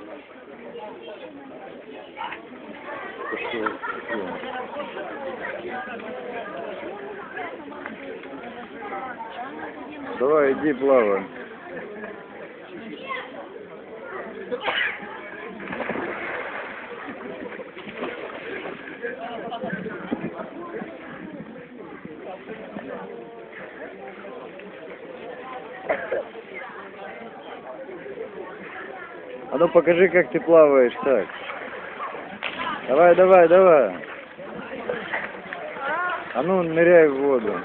Давай, иди плавай. А ну покажи, как ты плаваешь так. Давай, давай, давай. А ну ныряй в воду.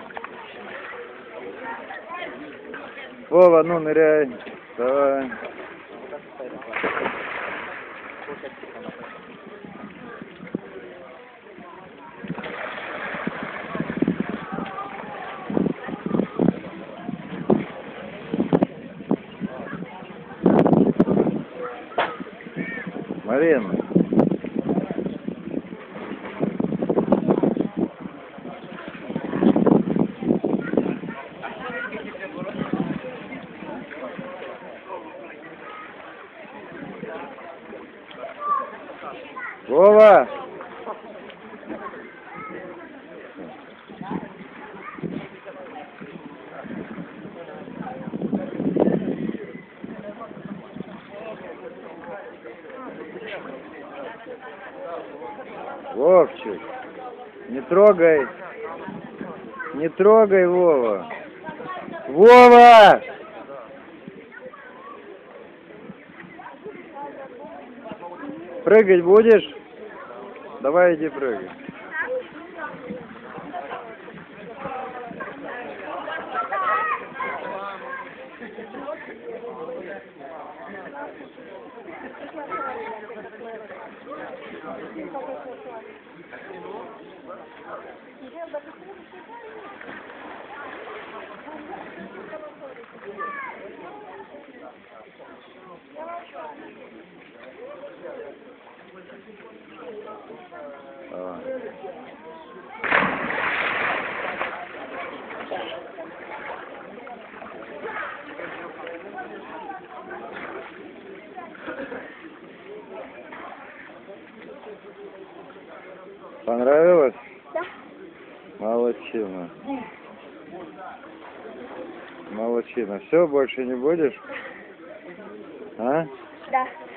Вова, ну ныряй. Давай. Марина. Вова! Вовчик, не трогай. Не трогай, Вова. Вова! Прыгать будешь? Давай иди прыгай. Понравилось? Да. Молодчина. Молодчина. Все, больше не будешь? А? Да.